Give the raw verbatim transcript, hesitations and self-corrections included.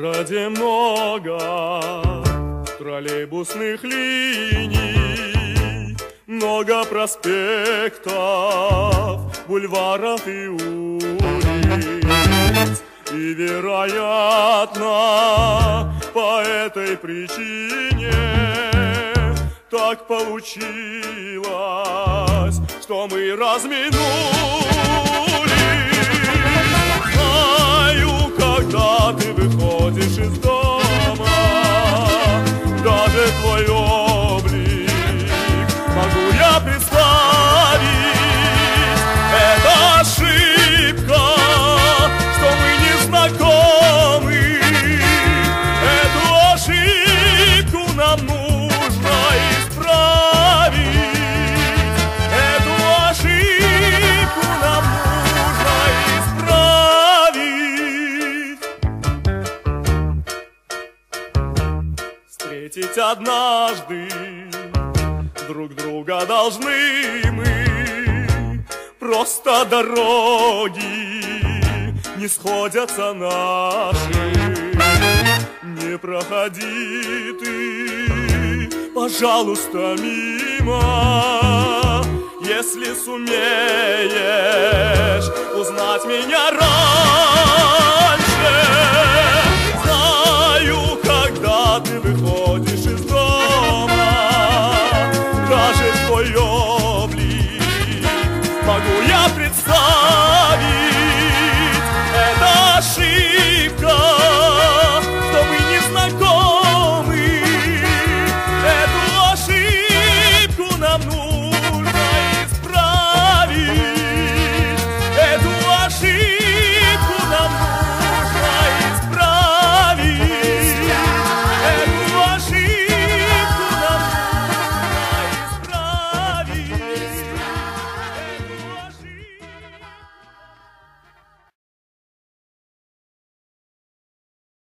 городе много троллейбусных линий, много проспектов, бульваров и улиц. И, вероятно, по этой причине так получилось, что мы разминулись. Знаю, когда ты выходишь из дома, даже твой облик могу я представить. Это ошибка, что мы не знакомы. Эту ошибку нам нужно исправить. Эту ошибку нам нужно исправить. Встретить однажды друг друга должны мы, просто дороги не сходятся наши. Не проходи ты, пожалуйста, мимо, если сумеешь узнать меня раньше. Знаю, когда ты выходишь из дома, даже твой облик могу я представить.